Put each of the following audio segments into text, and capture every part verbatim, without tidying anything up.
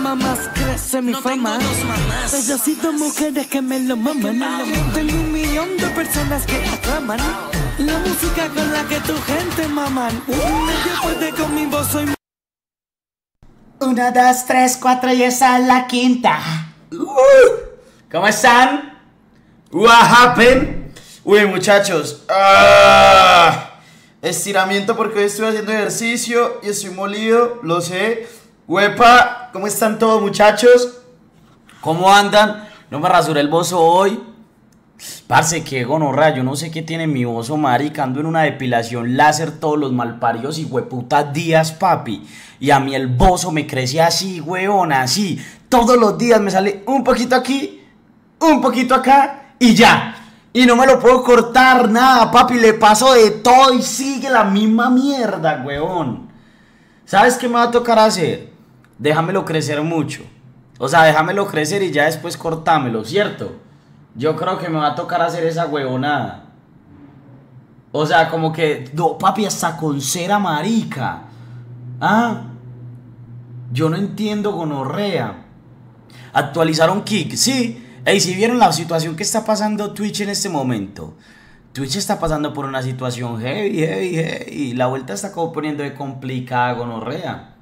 mamás crece mi No fama. tengo dos mamás. Bellacito mujeres que me lo maman. Tengo un millón de personas que aclaman la música con la que tu gente maman. Nadie puede con mi voz, soy. Uno, dos, tres, cuatro y esa es la quinta. Uh, ¿Cómo están? What happened? Uy, muchachos. Ah, estiramiento porque hoy estoy haciendo ejercicio y estoy molido, lo sé. Huepa, ¿cómo están todos, muchachos? ¿Cómo andan? No me rasuré el bozo hoy. Parce, que gonorrea, yo no sé qué tiene mi bozo, marica. Ando en una depilación láser todos los malparidos y hueputas días, papi. Y a mí el bozo me crece así, huevón, así. Todos los días me sale un poquito aquí, un poquito acá y ya. Y no me lo puedo cortar, nada, papi. Le paso de todo y sigue la misma mierda, huevón. ¿Sabes qué me va a tocar hacer? Déjamelo crecer mucho. O sea, déjamelo crecer y ya después cortámelo, ¿cierto? Yo creo que me va a tocar hacer esa huevonada. O sea, como que... No, papi, hasta con cera, marica. Ah. Yo no entiendo, gonorrea. Actualizaron Kick, sí. Ey, si vieron la situación que está pasando Twitch en este momento. Twitch está pasando por una situación heavy, heavy, heavy. La vuelta está como poniendo de complicada, gonorrea.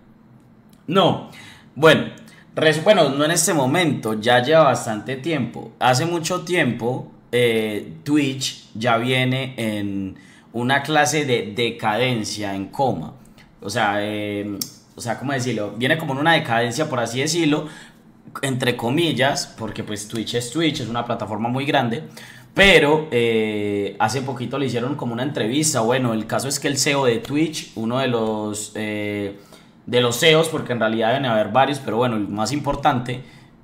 No. Bueno... Bueno, no en este momento, ya lleva bastante tiempo. Hace mucho tiempo eh, Twitch ya viene en una clase de decadencia, en coma. O sea, eh, o sea, ¿cómo decirlo? Viene como en una decadencia, por así decirlo, entre comillas, porque pues Twitch es Twitch, es una plataforma muy grande. Pero eh, hace poquito le hicieron como una entrevista. Bueno, el caso es que el C E O de Twitch, uno de los... Eh, de los C E Os, porque en realidad deben haber varios, pero bueno, el más importante,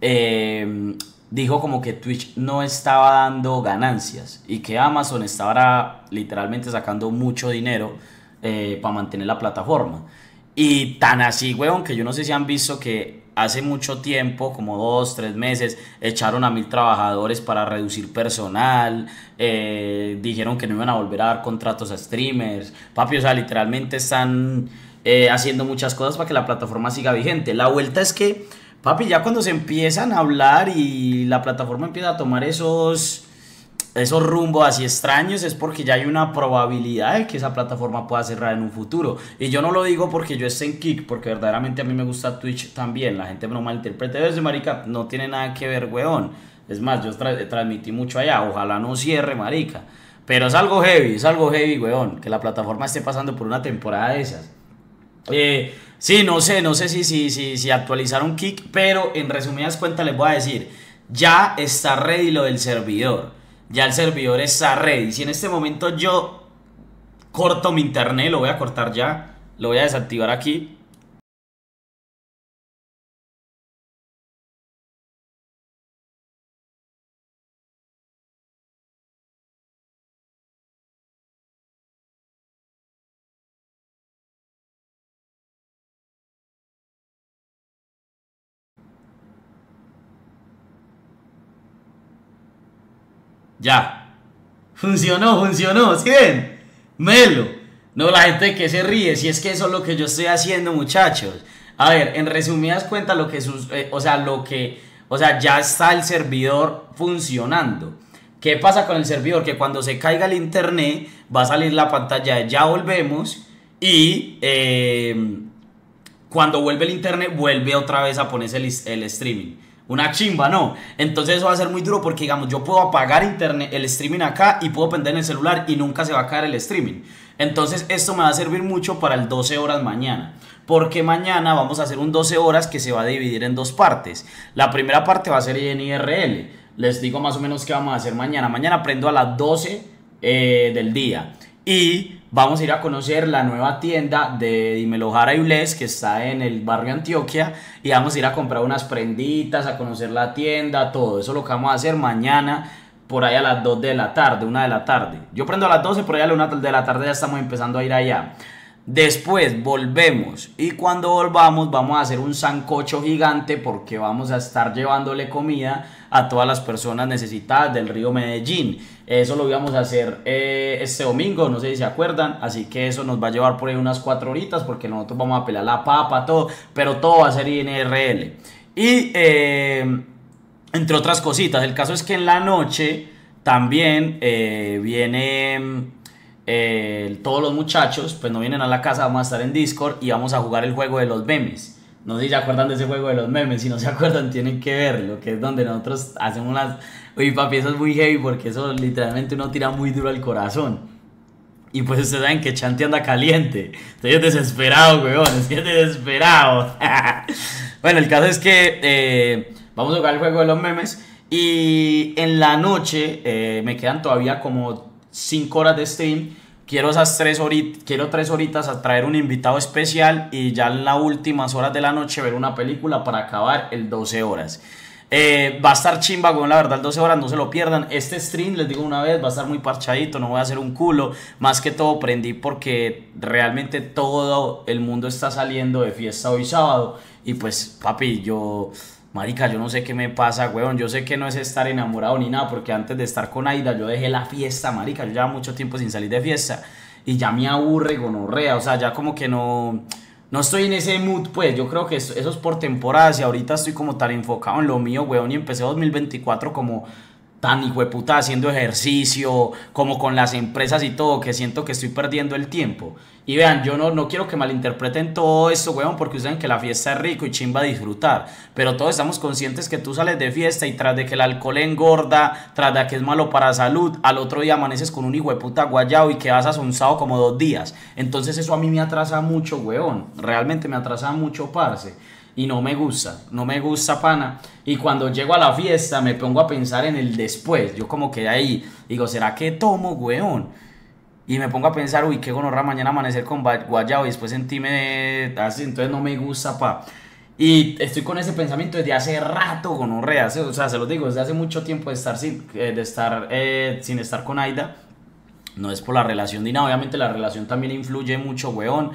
eh, dijo como que Twitch no estaba dando ganancias y que Amazon estaba literalmente sacando mucho dinero eh, para mantener la plataforma. Y tan así, weón, que yo no sé si han visto que hace mucho tiempo, como dos, tres meses, echaron a mil trabajadores para reducir personal, eh, dijeron que no iban a volver a dar contratos a streamers, papi, o sea, literalmente están... Eh, haciendo muchas cosas para que la plataforma siga vigente. La vuelta es que, papi, ya cuando se empiezan a hablar y la plataforma empieza a tomar esos, esos rumbos así extraños, es porque ya hay una probabilidad de que esa plataforma pueda cerrar en un futuro. Y yo no lo digo porque yo esté en Kick, porque verdaderamente a mí me gusta Twitch también. La gente no malinterprete eso, marica, no tiene nada que ver, weón. Es más, yo tra transmití mucho allá, ojalá no cierre, marica. Pero es algo heavy, es algo heavy, weón, que la plataforma esté pasando por una temporada de esas. Eh, sí, no sé, no sé si, si, si, si actualizaron Kick, pero en resumidas cuentas les voy a decir, ya está ready lo del servidor, ya el servidor está ready. Si en este momento yo corto mi internet, lo voy a cortar ya, lo voy a desactivar aquí. Ya. Funcionó, funcionó, ¿sí ven? Melo. No, la gente que se ríe, si es que eso es lo que yo estoy haciendo, muchachos. A ver, en resumidas cuentas, lo que sus, eh, o sea, lo que, o sea, ya está el servidor funcionando. ¿Qué pasa con el servidor? Que cuando se caiga el internet, va a salir la pantalla de ya volvemos y eh, cuando vuelve el internet, vuelve otra vez a ponerse el, el streaming. Una chimba, ¿no? Entonces eso va a ser muy duro porque, digamos, yo puedo apagar internet, el streaming acá y puedo prender en el celular y nunca se va a caer el streaming. Entonces esto me va a servir mucho para el doce horas mañana. Porque mañana vamos a hacer un doce horas que se va a dividir en dos partes. La primera parte va a ser en I R L. Les digo más o menos qué vamos a hacer mañana. Mañana prendo a las doce eh, del día. Y vamos a ir a conocer la nueva tienda de Dímelo Jara y Bless, que está en el barrio Antioquia, y vamos a ir a comprar unas prenditas, a conocer la tienda, todo eso es lo que vamos a hacer mañana por ahí a las dos de la tarde, una de la tarde. Yo prendo a las doce, por ahí a la una de la tarde ya estamos empezando a ir allá. Después volvemos y cuando volvamos vamos a hacer un sancocho gigante porque vamos a estar llevándole comida a todas las personas necesitadas del río Medellín. Eso lo íbamos a hacer eh, este domingo, no sé si se acuerdan, así que eso nos va a llevar por ahí unas cuatro horitas porque nosotros vamos a pelar la papa, todo, pero todo va a ser I N R L. Y eh, entre otras cositas, el caso es que en la noche también eh, viene eh, todos los muchachos, pues no vienen a la casa, vamos a estar en Discord y vamos a jugar el juego de los memes. No sé si se acuerdan de ese juego de los memes, si no se acuerdan tienen que verlo, que es donde nosotros hacemos las... Uy, papi, eso es muy heavy porque eso literalmente uno tira muy duro al corazón. Y pues ustedes saben que Chanti anda caliente. Estoy desesperado, weón, estoy desesperado. Bueno, el caso es que eh, vamos a jugar el juego de los memes. Y en la noche eh, me quedan todavía como cinco horas de stream. Quiero esas tres horitas, quiero tres horitas a traer un invitado especial y ya en las últimas horas de la noche ver una película para acabar el doce horas. Eh, va a estar chimba, güey, la verdad, el doce horas, no se lo pierdan. Este stream, les digo una vez, va a estar muy parchadito, no voy a hacer un culo. Más que todo prendí porque realmente todo el mundo está saliendo de fiesta hoy sábado. Y pues, papi, yo... Marica, yo no sé qué me pasa, weón. Yo sé que no es estar enamorado ni nada, porque antes de estar con Aida yo dejé la fiesta, marica. Yo llevaba mucho tiempo sin salir de fiesta y ya me aburre, gonorrea. O sea, ya como que no, no estoy en ese mood, pues. Yo creo que eso, eso es por temporadas y ahorita estoy como tan enfocado en lo mío, weón. Y empecé dos mil veinticuatro como tan hijueputa haciendo ejercicio, como con las empresas y todo, que siento que estoy perdiendo el tiempo. Y vean, yo no, no quiero que malinterpreten todo esto, weón, porque ustedes saben que la fiesta es rico y chimba disfrutar. Pero todos estamos conscientes que tú sales de fiesta y tras de que el alcohol engorda, tras de que es malo para salud, al otro día amaneces con un hijueputa guayao y quedas asonzado como dos días. Entonces eso a mí me atrasa mucho, weón. Realmente me atrasa mucho, parce. Y no me gusta, no me gusta, pana. Y cuando llego a la fiesta me pongo a pensar en el después. Yo como que ahí digo, ¿será que tomo, weón? Y me pongo a pensar, uy, qué gonorra mañana amanecer con guayao y después sentirme así, entonces no me gusta, pa. Y estoy con ese pensamiento desde hace rato, gonorrea, o sea, se los digo, desde hace mucho tiempo de estar sin, de estar, eh, sin estar con Aida. No es por la relación ni nada, obviamente la relación también influye mucho, weón,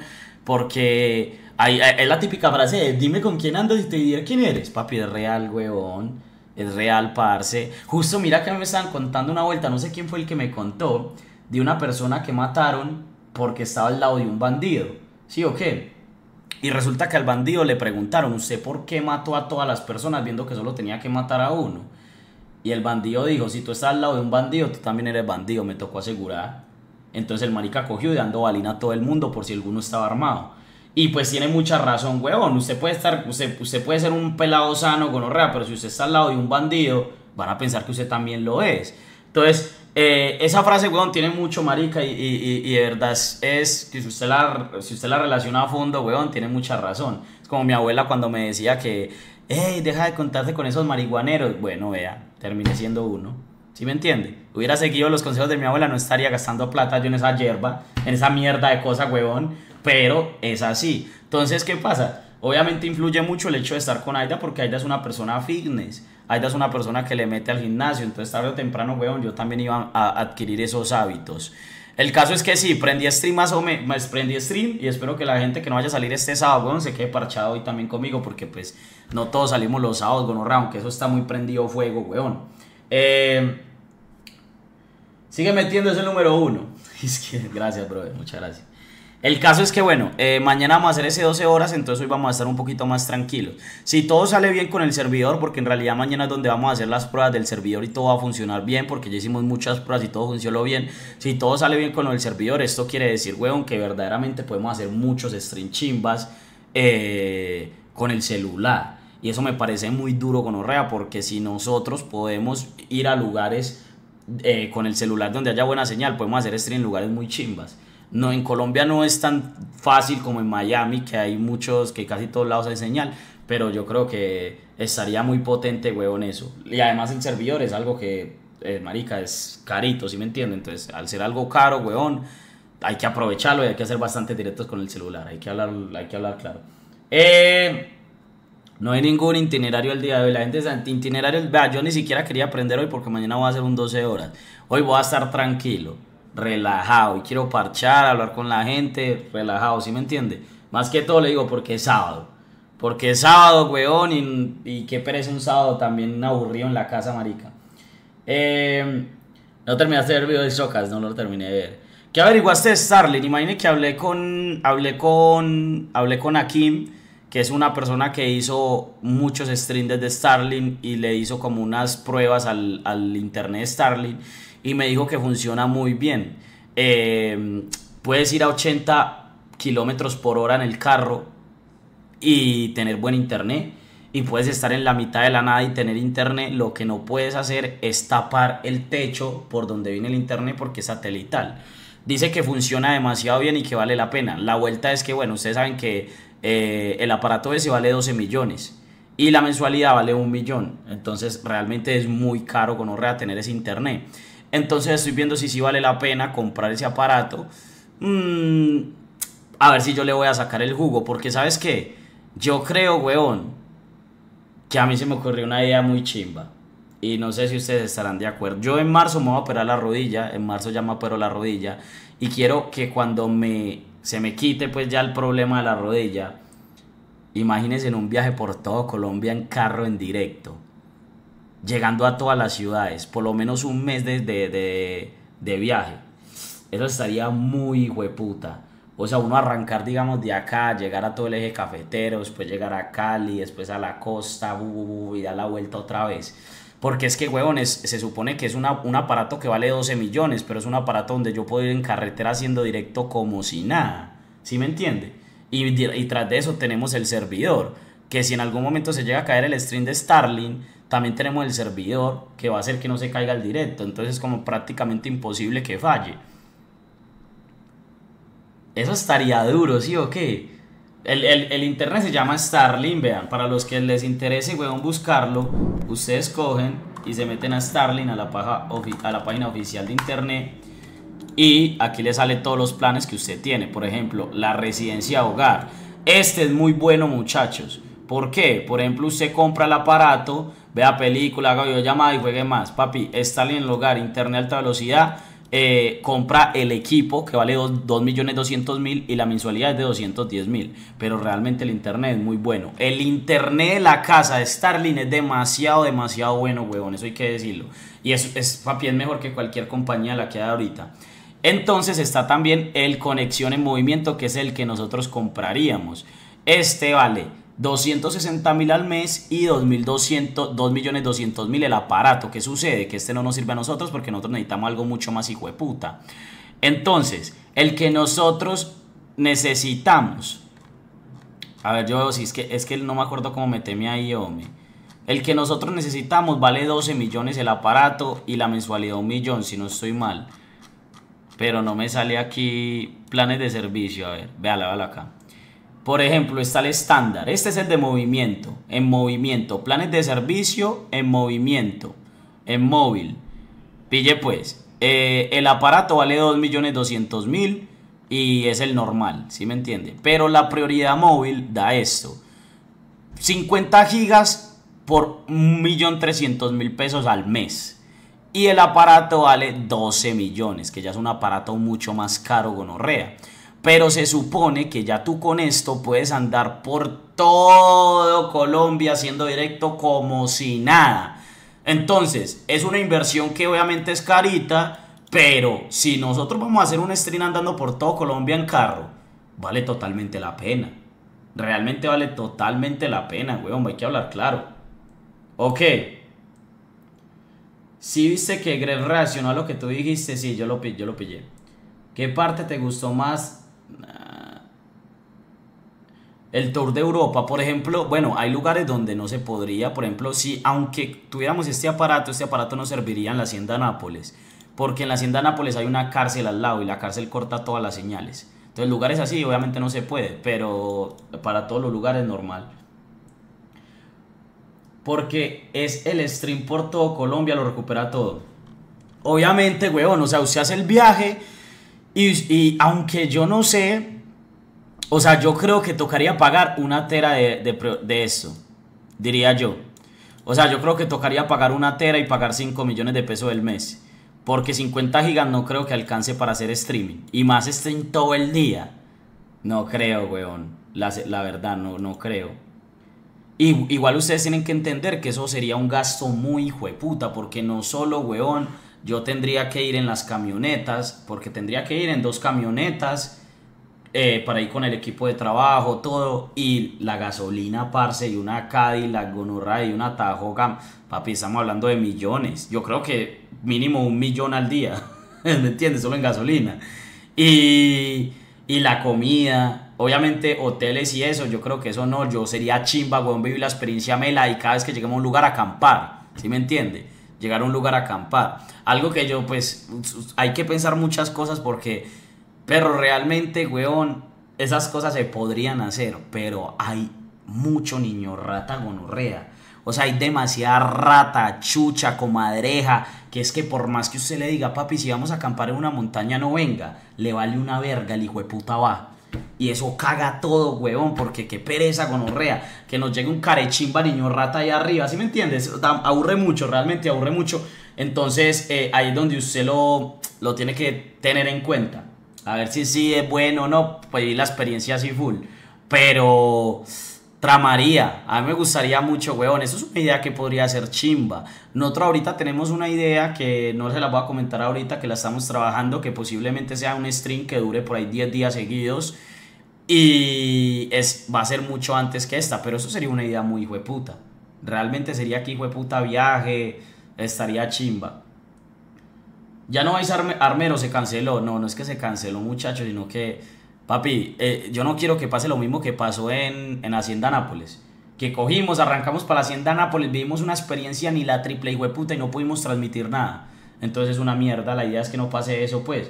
porque hay, hay, es la típica frase de, dime con quién andas y te diré quién eres. Papi, es real, weón, es real, parce. Justo mira que me estaban contando una vuelta, no sé quién fue el que me contó, de una persona que mataron porque estaba al lado de un bandido, ¿sí o qué? Y resulta que al bandido le preguntaron, ¿usted por qué mató a todas las personas viendo que solo tenía que matar a uno? Y el bandido dijo, si tú estás al lado de un bandido, tú también eres bandido, me tocó asegurar. Entonces el marica cogió y dando balina a todo el mundo por si alguno estaba armado. Y pues tiene mucha razón, huevón, usted puede estar, usted, usted puede ser un pelado sano, gonorrea, pero si usted está al lado de un bandido, van a pensar que usted también lo es. Entonces, eh, esa frase, weón, tiene mucho, marica, y, y, y de verdad es, es que si usted, la, si usted la relaciona a fondo, weón, tiene mucha razón. Es como mi abuela cuando me decía que, hey, deja de contarte con esos marihuaneros. Bueno, vea, terminé siendo uno. ¿Sí me entiende? Hubiera seguido los consejos de mi abuela, no estaría gastando plata yo en esa hierba, en esa mierda de cosa, weón. Pero es así. Entonces, ¿qué pasa? Obviamente influye mucho el hecho de estar con Aida porque Aida es una persona fitness. Aida es una persona que le mete al gimnasio. Entonces tarde o temprano, weón, yo también iba a adquirir esos hábitos. El caso es que sí, prendí stream más o menos, prendí stream y espero que la gente que no vaya a salir este sábado, weón, se quede parchado hoy también conmigo porque pues no todos salimos los sábados, gonorrea, aunque eso está muy prendido fuego, weón. Eh, sigue metiendo ese número uno. Es que, gracias, brother, muchas gracias. El caso es que, bueno, eh, mañana vamos a hacer ese doce horas, entonces hoy vamos a estar un poquito más tranquilos. Si todo sale bien con el servidor, porque en realidad mañana es donde vamos a hacer las pruebas del servidor y todo va a funcionar bien, porque ya hicimos muchas pruebas y todo funcionó bien. Si todo sale bien con el servidor, esto quiere decir, weón, que verdaderamente podemos hacer muchos stream chimbas eh, con el celular. Y eso me parece muy duro, gonorrea, porque si nosotros podemos ir a lugares eh, con el celular donde haya buena señal, podemos hacer stream en lugares muy chimbas. No, en Colombia no es tan fácil como en Miami, que hay muchos, que casi todos lados hay señal, pero yo creo que estaría muy potente, huevón, eso. Y además el servidor es algo que, eh, marica, es carito, ¿sí me entienden? Entonces, al ser algo caro, huevón, hay que aprovecharlo y hay que hacer bastante directos con el celular, hay que hablar, hay que hablar claro. Eh, no hay ningún itinerario el día de hoy, la gente es itinerario, vea, yo ni siquiera quería aprender hoy porque mañana voy a hacer un doce horas, hoy voy a estar tranquilo, relajado y quiero parchar, hablar con la gente, relajado, ¿sí me entiende? Más que todo le digo porque es sábado, porque es sábado, weón, y, y qué pereza un sábado también aburrido en la casa, marica. Eh, no terminaste de ver el video de Chocas, no lo terminé de ver. ¿Qué averiguaste de Starling? Imagine que hablé con, hablé con, hablé con Akim que es una persona que hizo muchos streams desde Starlink y le hizo como unas pruebas al, al internet Starlink y me dijo que funciona muy bien. Eh, puedes ir a ochenta kilómetros por hora en el carro y tener buen internet, y puedes estar en la mitad de la nada y tener internet. Lo que no puedes hacer es tapar el techo por donde viene el internet porque es satelital. Dice que funciona demasiado bien y que vale la pena. La vuelta es que, bueno, ustedes saben que eh, el aparato ese vale doce millones y la mensualidad vale un millón. Entonces realmente es muy caro gonorrea tener ese internet. Entonces estoy viendo si sí vale la pena comprar ese aparato. Mm, a ver si yo le voy a sacar el jugo, porque ¿sabes qué? Yo creo, weón, que a mí se me ocurrió una idea muy chimba. Y no sé si ustedes estarán de acuerdo. Yo en marzo me voy a operar la rodilla. En marzo ya me opero la rodilla. Y quiero que cuando me, se me quite pues ya el problema de la rodilla, imagínense en un viaje por todo Colombia en carro en directo, llegando a todas las ciudades, por lo menos un mes de, de, de, de viaje. Eso estaría muy hueputa. O sea, uno arrancar, digamos, de acá, llegar a todo el eje cafetero, después llegar a Cali, después a la costa, bu, bu, bu, y dar la vuelta otra vez. Porque es que, huevones, se supone que es una, un aparato que vale doce millones, pero es un aparato donde yo puedo ir en carretera haciendo directo como si nada. ¿Sí me entiende? Y, y tras de eso tenemos el servidor, que si en algún momento se llega a caer el stream de Starlink, también tenemos el servidor que va a hacer que no se caiga el directo. Entonces es como prácticamente imposible que falle. Eso estaría duro, ¿sí o qué? El, el, el internet se llama Starlink, vean. Para los que les interese, weón, buscarlo, ustedes cogen y se meten a Starlink, a la, paja, a la página oficial de internet, y aquí le salen todos los planes que usted tiene. Por ejemplo, la residencia hogar. Este es muy bueno, muchachos. ¿Por qué? Por ejemplo, usted compra el aparato, vea película, haga videollamada y juegue más. Papi, Starlink en el hogar, internet alta velocidad. Eh, compra el equipo que vale dos millones doscientos mil y la mensualidad es de doscientos diez mil, pero realmente el internet es muy bueno. El internet de la casa de Starlink es demasiado, demasiado bueno, huevón, eso hay que decirlo. Y es, es, papi, es mejor que cualquier compañía la que hay ahorita. Entonces está también el conexión en movimiento, que es el que nosotros compraríamos. Este vale doscientos sesenta mil al mes y dos millones doscientos mil el aparato. ¿Qué sucede? Que este no nos sirve a nosotros porque nosotros necesitamos algo mucho más hijo de puta. Entonces, el que nosotros necesitamos, a ver, yo si es que es que no me acuerdo cómo meteme ahí, hombre. El que nosotros necesitamos vale doce millones el aparato y la mensualidad un millón, si no estoy mal. Pero no me sale aquí planes de servicio. A ver, véala, véala acá. Por ejemplo, está el estándar. Este es el de movimiento. En movimiento. Planes de servicio en movimiento. En móvil. Pille pues. Eh, el aparato vale dos millones doscientos mil y es el normal. ¿Sí me entiende? Pero la prioridad móvil da esto. cincuenta gigas por un millón trescientos mil pesos al mes. Y el aparato vale doce millones. Que ya es un aparato mucho más caro, gonorrea. Pero se supone que ya tú con esto puedes andar por todo Colombia haciendo directo como si nada. Entonces, es una inversión que obviamente es carita, pero si nosotros vamos a hacer un stream andando por todo Colombia en carro, vale totalmente la pena. Realmente vale totalmente la pena, weón, hay que hablar claro. Ok. Si viste que Greg reaccionó a lo que tú dijiste, sí, yo lo, yo lo pillé. ¿Qué parte te gustó más? El tour de Europa, por ejemplo. Bueno, hay lugares donde no se podría. Por ejemplo, si aunque tuviéramos este aparato, este aparato no serviría en la Hacienda Nápoles, porque en la Hacienda Nápoles hay una cárcel al lado y la cárcel corta todas las señales. Entonces lugares así obviamente no se puede, pero para todos los lugares normal. Porque es el stream por todo Colombia, lo recupera todo. Obviamente, weón, o sea, usted hace el viaje y, y aunque yo no sé, o sea, yo creo que tocaría pagar una tera de, de, de eso, diría yo. O sea, yo creo que tocaría pagar una tera y pagar cinco millones de pesos el mes. Porque cincuenta gigas no creo que alcance para hacer streaming. Y más stream todo el día. No creo, weón. La, la verdad, no, no creo. Y, igual ustedes tienen que entender que eso sería un gasto muy hijueputa. Porque no solo, weón, yo tendría que ir en las camionetas. Porque tendría que ir en dos camionetas. eh, para ir con el equipo de trabajo, todo, y la gasolina, parce, y una Cadillac, gonorra y una Tahoe, papi, estamos hablando de millones, yo creo que mínimo un millón al día, ¿me entiendes? Solo en gasolina, y, y la comida, obviamente hoteles y eso, yo creo que eso no, yo sería chimba, weón, vivir la experiencia mela y cada vez que lleguemos a un lugar a acampar, ¿sí me entiende? Llegar a un lugar a acampar, algo que yo, pues, hay que pensar muchas cosas porque... Pero realmente, weón, esas cosas se podrían hacer, pero hay mucho niño rata gonorrea. O sea, hay demasiada rata, chucha, comadreja, que es que por más que usted le diga, papi, si vamos a acampar en una montaña, no venga, le vale una verga, el hijo de puta va. Y eso caga todo, weón, porque qué pereza gonorrea, que nos llegue un carechimba niño rata ahí arriba, ¿sí me entiendes? Aburre mucho, realmente aburre mucho. Entonces, eh, ahí es donde usted lo, lo tiene que tener en cuenta. A ver si sí es bueno o no, pues la experiencia así full. Pero tramaría, a mí me gustaría mucho, weón. Eso es una idea que podría ser chimba. Nosotros ahorita tenemos una idea que no se la voy a comentar ahorita, que la estamos trabajando, que posiblemente sea un stream que dure por ahí diez días seguidos. Y es, va a ser mucho antes que esta, pero eso sería una idea muy hijueputa. Realmente sería que hijueputa viaje, estaría chimba. Ya no vais a arme, armero, se canceló. No, no es que se canceló, muchachos, sino que, papi, eh, yo no quiero que pase lo mismo que pasó en, en Hacienda Nápoles. Que cogimos, arrancamos para la Hacienda Nápoles, vivimos una experiencia ni la triple hijueputa y no pudimos transmitir nada. Entonces es una mierda, la idea es que no pase eso, pues.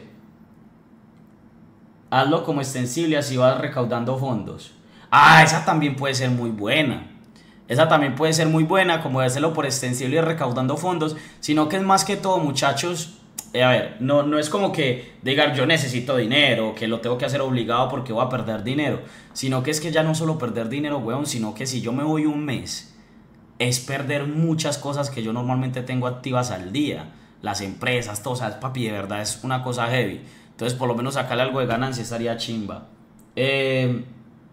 Hazlo como extensible, así vas recaudando fondos. Ah, esa también puede ser muy buena. Esa también puede ser muy buena, como hacerlo por extensible y recaudando fondos. Sino que es más que todo, muchachos... Eh, a ver, no, no es como que digan yo necesito dinero, que lo tengo que hacer obligado porque voy a perder dinero, sino que es que ya no solo perder dinero, weón, sino que si yo me voy un mes, es perder muchas cosas que yo normalmente tengo activas al día, las empresas, todo, o sea, papi, de verdad es una cosa heavy, entonces por lo menos sacarle algo de ganancia estaría chimba. Eh,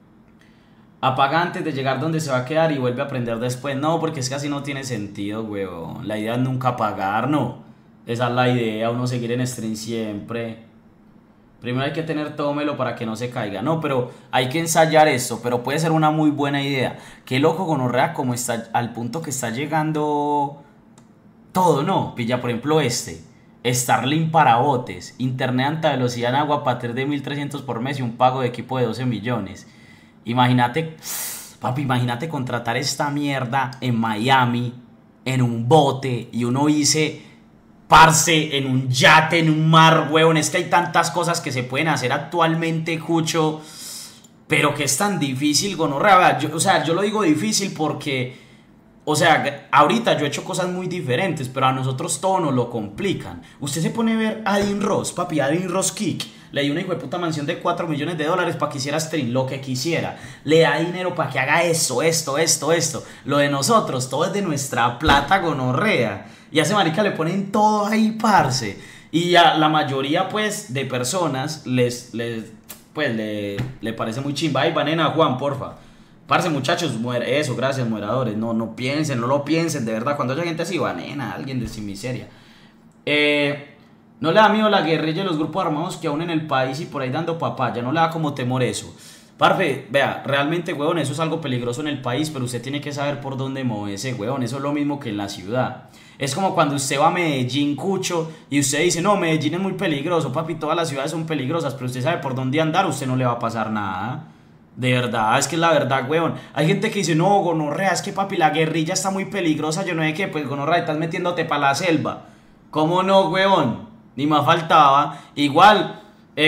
apaga antes de llegar donde se va a quedar y vuelve a aprender después, no, porque es que así no tiene sentido, weón, la idea es nunca apagar, no. Esa es la idea, uno seguir en stream siempre. Primero hay que tener todo melo para que no se caiga. No, pero hay que ensayar esto, pero puede ser una muy buena idea. Qué loco gonorrea como está al punto que está llegando todo, ¿no? Pilla, por ejemplo, este. Starlink para botes. Internet a alta velocidad en agua a partir de mil trescientos por mes y un pago de equipo de doce millones. Imagínate, papi, imagínate contratar esta mierda en Miami, en un bote, y uno dice... Parce, en un yate, en un mar, weón. Es que hay tantas cosas que se pueden hacer actualmente, Cucho. Pero que es tan difícil, gonorrea. Yo, o sea, yo lo digo difícil porque... O sea, ahorita yo he hecho cosas muy diferentes, pero a nosotros todo nos lo complican. Usted se pone a ver a Adin Ross, papi, Adin Ross Kick. Le dio una hijueputa mansión de cuatro millones de dólares para que hiciera stream, lo que quisiera. Le da dinero para que haga eso, esto, esto, esto. Lo de nosotros, todo es de nuestra plata, gonorrea. Y a ese marica le ponen todo ahí, parce. Y a la mayoría, pues, de personas les, les pues, le, le parece muy chimba. Ay, banen a Juan, porfa. Parce, muchachos, muere eso, gracias, moderadores. No, no piensen, no lo piensen, de verdad. Cuando haya gente así, banen a alguien de sin miseria. Eh, no le da miedo la guerrilla y los grupos armados que aún en el país y por ahí dando papaya. No le da como temor eso. Parce, vea, realmente, huevón, eso es algo peligroso en el país, pero usted tiene que saber por dónde moverse, huevón. Eso es lo mismo que en la ciudad. Es como cuando usted va a Medellín, Cucho, y usted dice, no, Medellín es muy peligroso, papi, todas las ciudades son peligrosas, pero usted sabe por dónde andar, usted no le va a pasar nada. De verdad, es que es la verdad, huevón. Hay gente que dice, no, gonorrea, es que, papi, la guerrilla está muy peligrosa, yo no sé qué, pues, gonorrea, estás metiéndote para la selva. ¿Cómo no, huevón? Ni más faltaba. Igual,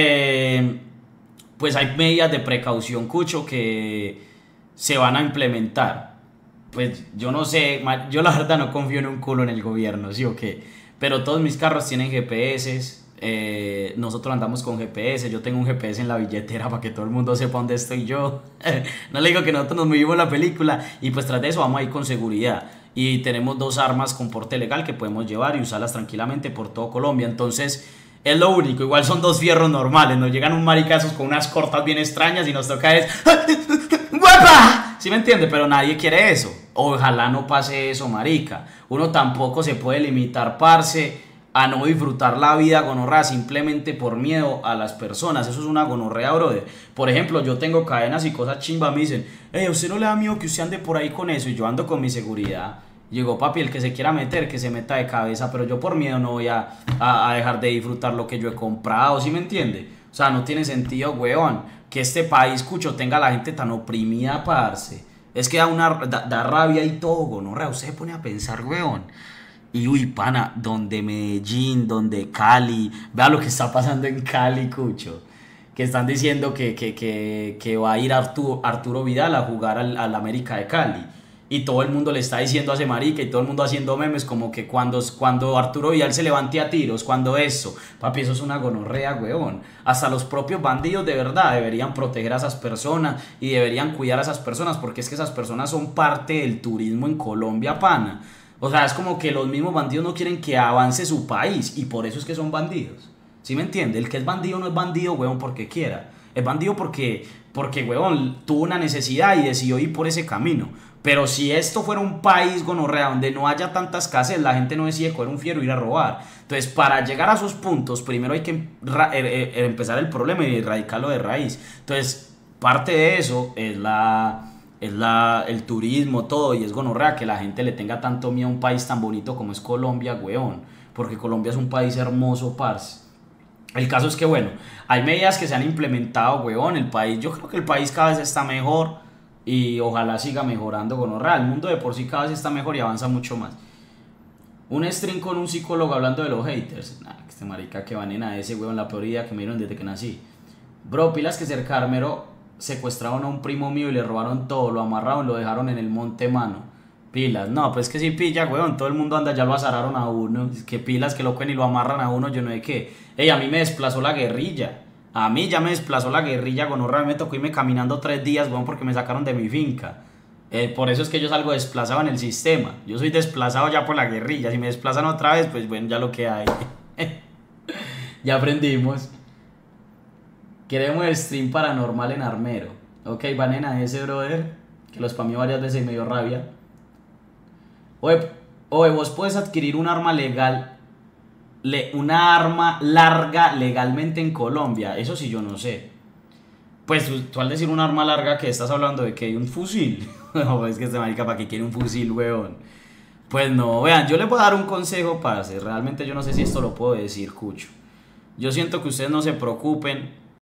eh, pues hay medidas de precaución, Cucho, que se van a implementar. Pues yo no sé, yo la verdad no confío en un culo en el gobierno, ¿sí o qué? Pero todos mis carros tienen G P S, eh, nosotros andamos con G P S, yo tengo un G P S en la billetera para que todo el mundo sepa dónde estoy yo. No le digo que nosotros nos vivimos la película y pues tras de eso vamos a ir con seguridad. Y tenemos dos armas con porte legal que podemos llevar y usarlas tranquilamente por todo Colombia, entonces... Es lo único, igual son dos fierros normales, nos llegan un maricazos con unas cortas bien extrañas y nos toca es... ¡Guapa! ¿Sí me entiende? Pero nadie quiere eso. Ojalá no pase eso, marica. Uno tampoco se puede limitar, parce, a no disfrutar la vida, gonorrea, simplemente por miedo a las personas. Eso es una gonorrea, brother. Por ejemplo, yo tengo cadenas y cosas chimbas, me dicen, hey, ¿a usted no le da miedo que usted ande por ahí con eso? Y yo ando con mi seguridad. Llegó, papi, el que se quiera meter, que se meta de cabeza, pero yo por miedo no voy a, a, a dejar de disfrutar lo que yo he comprado, ¿sí me entiende? O sea, no tiene sentido, weón, que este país, cucho, tenga a la gente tan oprimida, parce. Es que da, una, da, da rabia y todo, gonorrea. Usted se pone a pensar, weón. Y uy, pana, donde Medellín, donde Cali, vea lo que está pasando en Cali, cucho. Que están diciendo que, que, que, que va a ir Arturo, Arturo Vidal a jugar al, al América de Cali. Y todo el mundo le está diciendo a ese marica y todo el mundo haciendo memes como que cuando, cuando Arturo Vidal se levante a tiros, cuando eso. Papi, eso es una gonorrea, weón. Hasta los propios bandidos de verdad deberían proteger a esas personas y deberían cuidar a esas personas, porque es que esas personas son parte del turismo en Colombia, pana. O sea, es como que los mismos bandidos no quieren que avance su país y por eso es que son bandidos. ¿Sí me entiende? El que es bandido no es bandido, weón, porque quiera. Es bandido porque, porque, weón, tuvo una necesidad y decidió ir por ese camino. Pero si esto fuera un país, gonorrea, donde no haya tanta escasez, la gente no decide coger un fierro e ir a robar. Entonces, para llegar a esos puntos, primero hay que er, er, empezar el problema y erradicarlo de raíz. Entonces, parte de eso es la... es la, el turismo, todo, y es gonorrea que la gente le tenga tanto miedo a un país tan bonito como es Colombia, weón, porque Colombia es un país hermoso, parce. El caso es que, bueno, hay medidas que se han implementado, weón, el país, yo creo que el país cada vez está mejor y ojalá siga mejorando, gonorrea, el mundo de por sí cada vez está mejor y avanza mucho más. Un stream con un psicólogo hablando de los haters, nah, este marica que van en a ese, weón, la peor idea que me dieron desde que nací. Bro, pilas que ser Carmero secuestraron a un primo mío y le robaron todo, lo amarraron y lo dejaron en el monte, mano. Pilas, no, pues que si pilla, weón, todo el mundo anda, ya lo azararon a uno. Que pilas que lo cogen y lo amarran a uno, yo no sé qué. Ey, a mí me desplazó la guerrilla. A mí ya me desplazó la guerrilla, gonorrea, me tocó irme caminando tres días, weón, porque me sacaron de mi finca. Eh, por eso es que yo salgo desplazado en el sistema. Yo soy desplazado ya por la guerrilla. Si me desplazan otra vez, pues bueno, ya lo que hay. Ya aprendimos. Queremos stream paranormal en Armero. Ok, banen a ese brother, que lo spameó varias veces y me dio rabia. Oye, oye, vos puedes adquirir un arma legal, le, una arma larga legalmente en Colombia. Eso sí yo no sé. Pues tú, tú al decir un arma larga, ¿qué estás hablando de? ¿Que un fusil? No, es que este marica, ¿para qué quiere un fusil, weón? Pues no, vean, yo les voy a dar un consejo, parce. Realmente yo no sé si esto lo puedo decir, cucho. Yo siento que ustedes no se preocupen